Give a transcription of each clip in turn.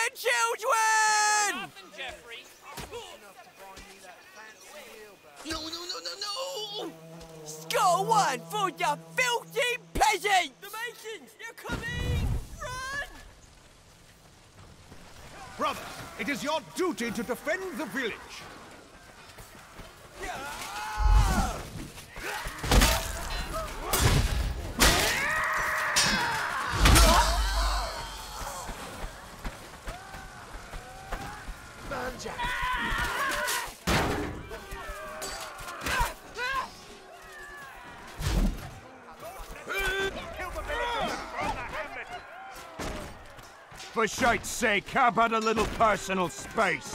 children! No, no, no, no, no! Score one for the filthy peasants! The Masons, they're coming! Run! Brothers, it is your duty to defend the village. For shite's sake, how about a little personal space?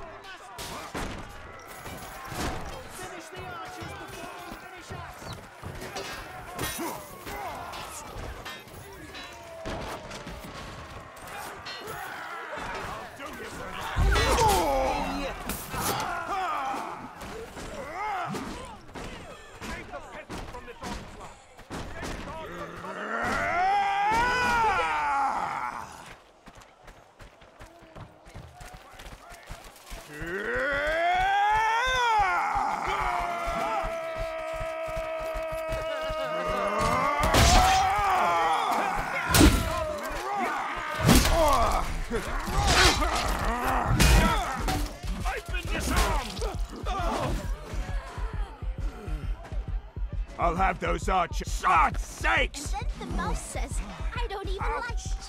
I'll have those archers. God's sakes! And then the mouse says, I don't even like chills.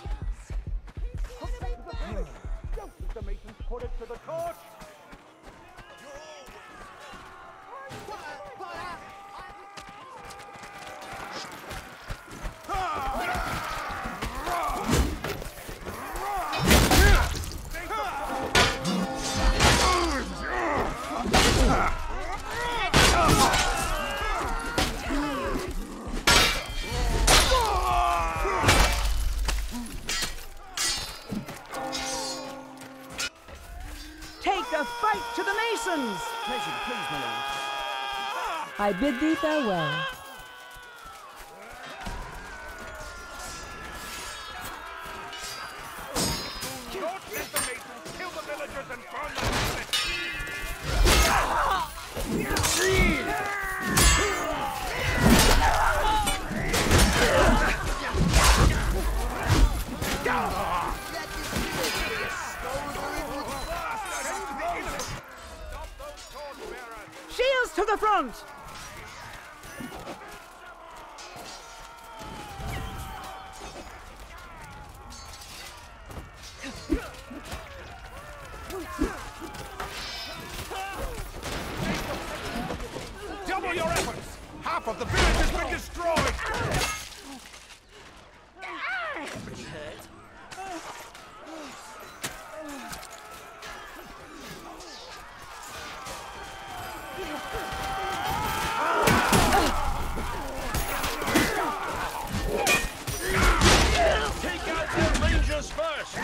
The Masons put it to the torch. Take the fight to the Masons! Pleasure, please, my lord. I bid thee farewell. Don't let the Masons kill the villagers and burn the Shields to the front! Double your efforts! Half of the village has been destroyed! Take out the Rangers first!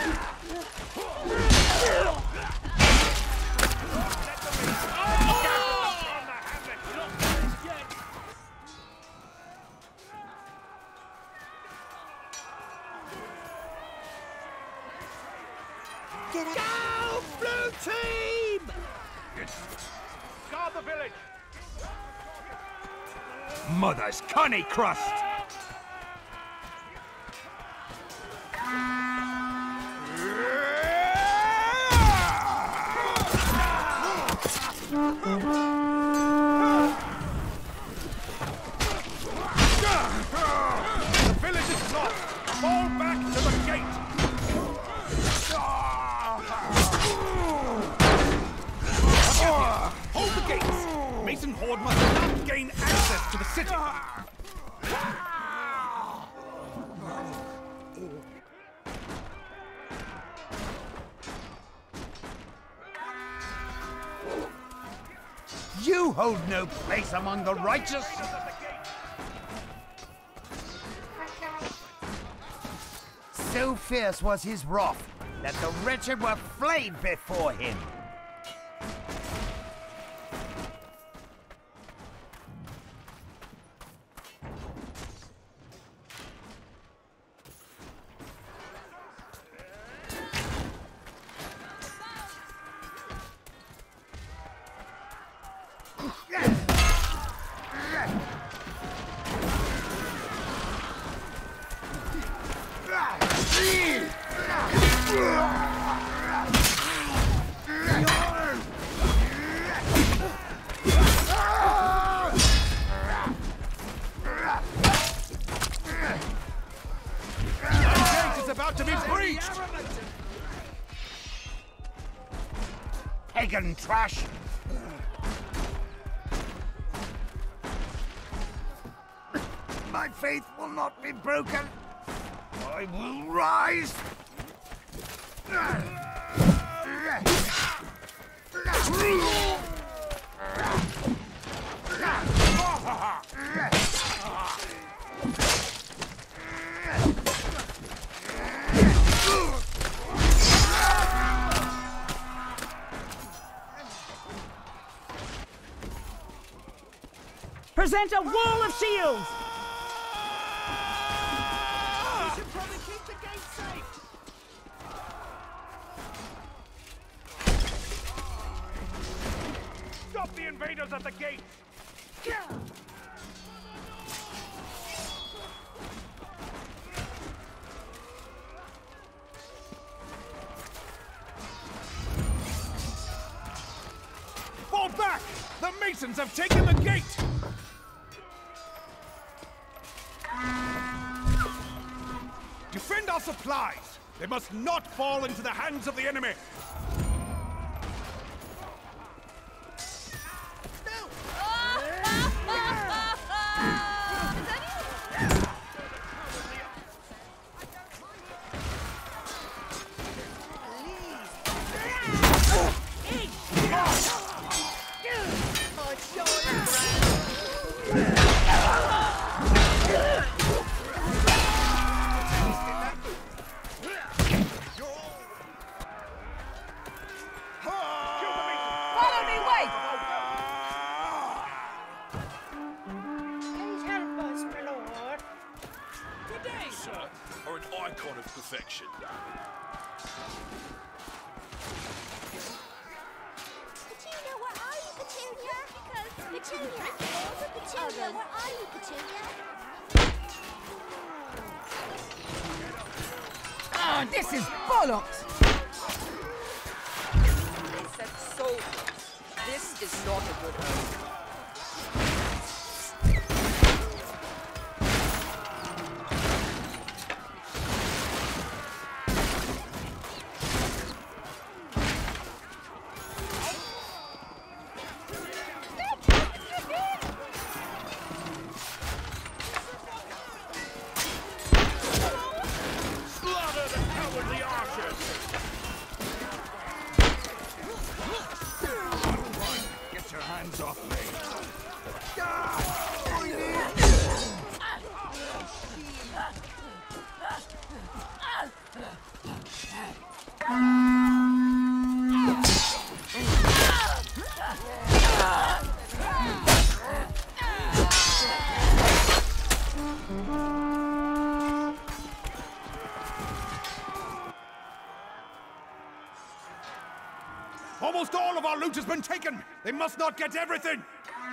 Get out! Go, blue team! Guard the village! Mother's conny crust! The village is lost! Fall back to the gate! Hold the gates! Mason Horde must not gain access to the city! You hold no place among the righteous! So fierce was his wrath that the wretched were flayed before him. About to be breached! Pagan trash! My faith will not be broken. I will rise! Present a wall of shields! We should probably keep the gate safe. Stop the invaders at the gate! Fall back! The Masons have taken the gate! Defend our supplies! They must not fall into the hands of the enemy! Are an icon of perfection. Petunia, where are you, Petunia? Petunia! Petunia, where are you, Petunia? Ah, this is bollocks! They said soldiers. This is not a good omen. Slaughter the cowardly archers! Get your hands off me! Almost all of our loot has been taken! They must not get everything!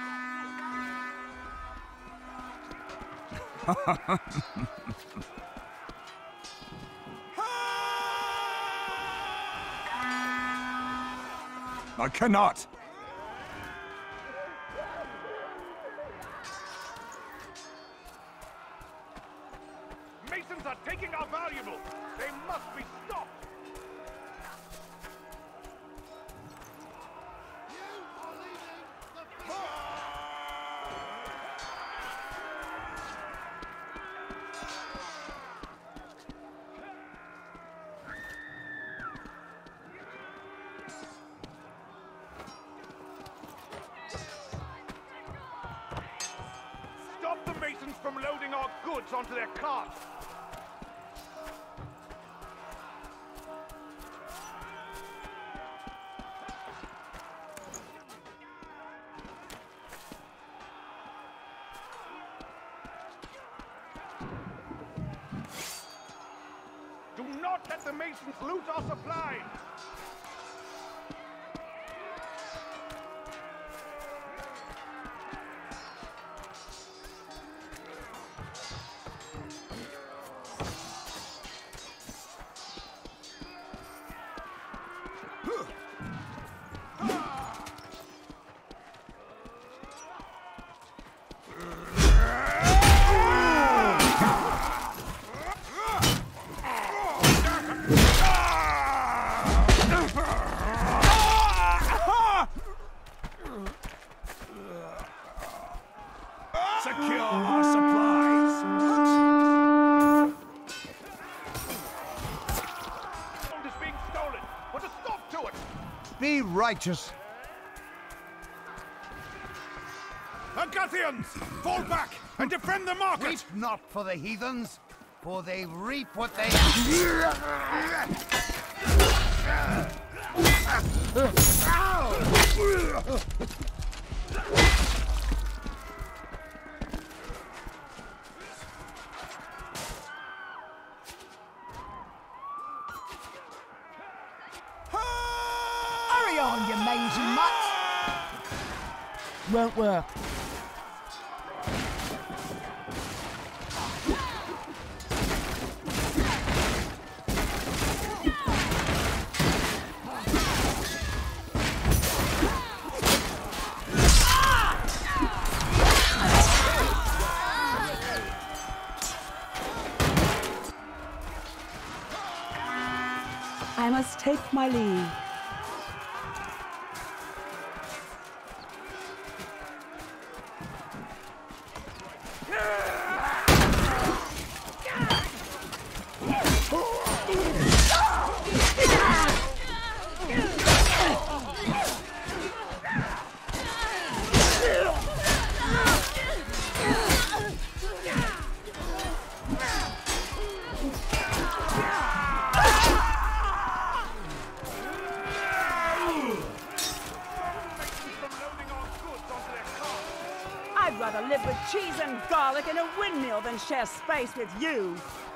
I cannot! Masons are taking our valuables! They must be stopped! Stop the Masons from loading our goods onto their carts! Do not let the Masons loot our supplies! Be righteous. Agathians, fall back and defend the market! Weep not for the heathens, for they reap what they... Hurry on, you mangy mutt! Won't work. I must take my leave. I'd rather live with cheese and garlic in a windmill than share space with you.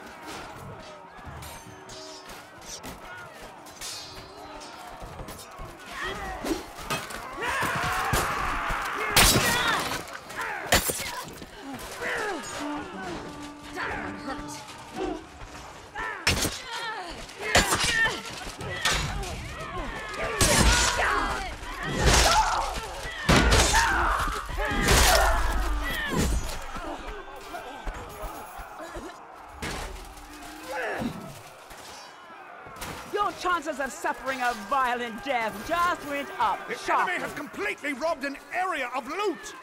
Your chances of suffering a violent death just went up The sharply. enemy has completely robbed an area of loot!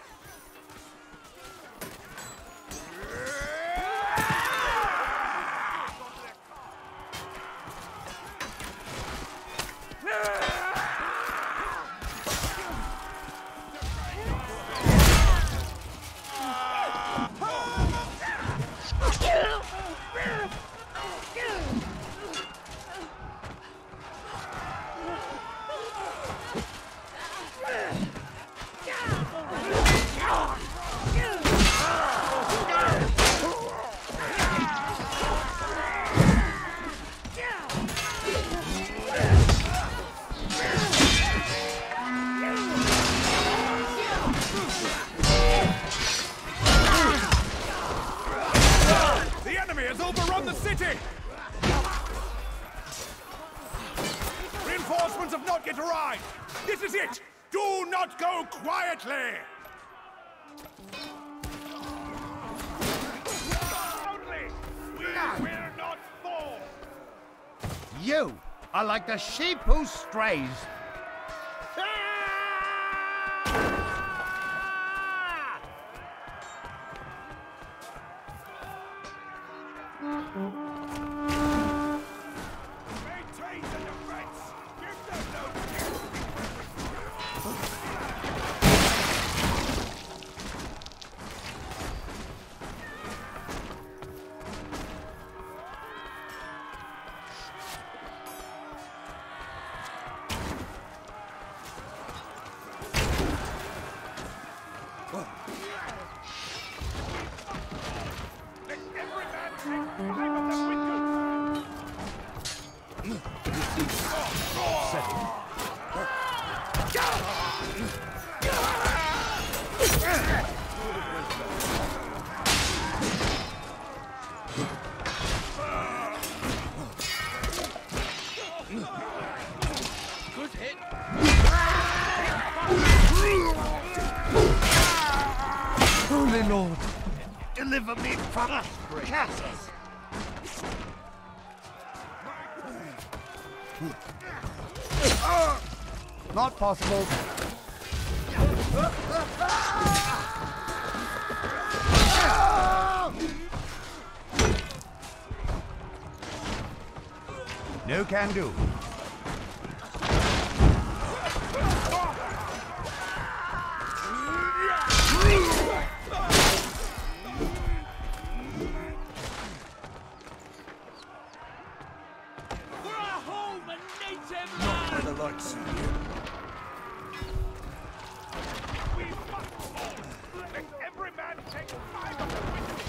Overrun the city! Reinforcements have not yet arrived! This is it! Do not go quietly! We will not fall! You are like the sheep who strays. Maintain the defense! Give them no Let every man take 5 of them with you! Good hit. Holy Lord, deliver me from Cassus. Not possible. No can do. like seeing you. We must all let every man take 5 of the witnesses.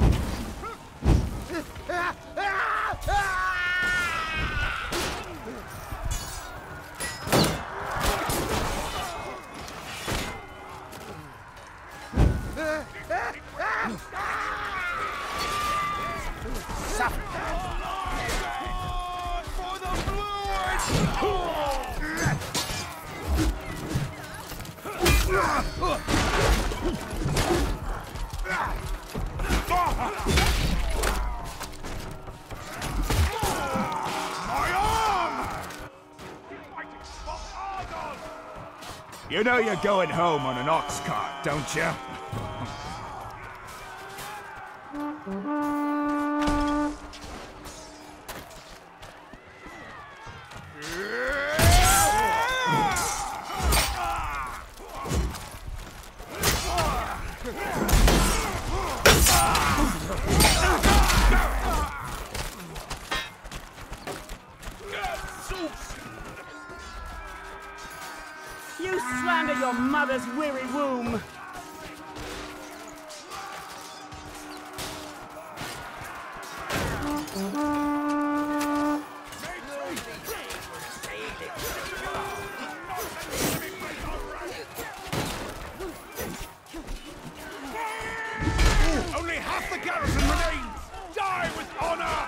For the fluid! My arm! You know you're going home on an ox cart, don't you? You slander your mother's weary womb. Only half the garrison remains! Die with honor!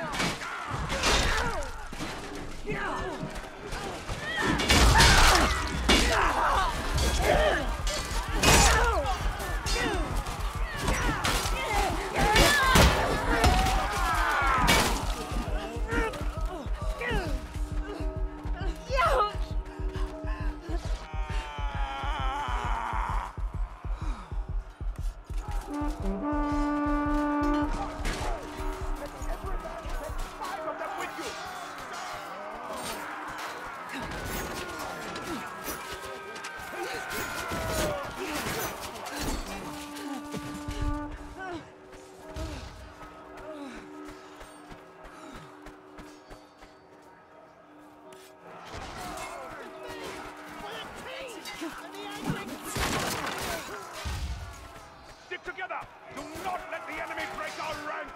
Stick together! Do not let the enemy break our ranks!